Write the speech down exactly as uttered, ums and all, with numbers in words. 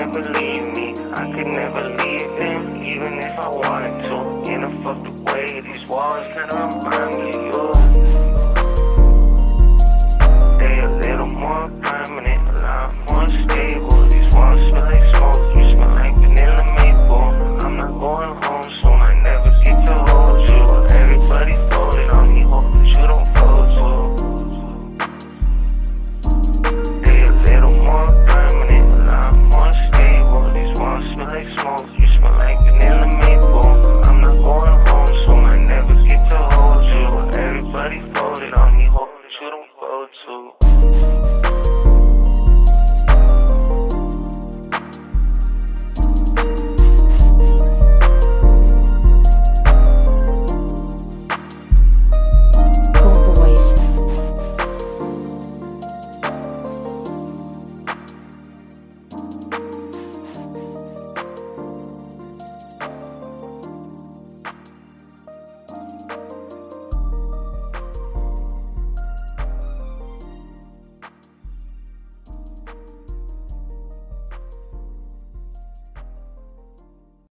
never leave me, I could never leave them, even if I wanted to. In a fucked up way, these walls kinda remind me of you. They a little more permanent, a lot more stable. These walls feel like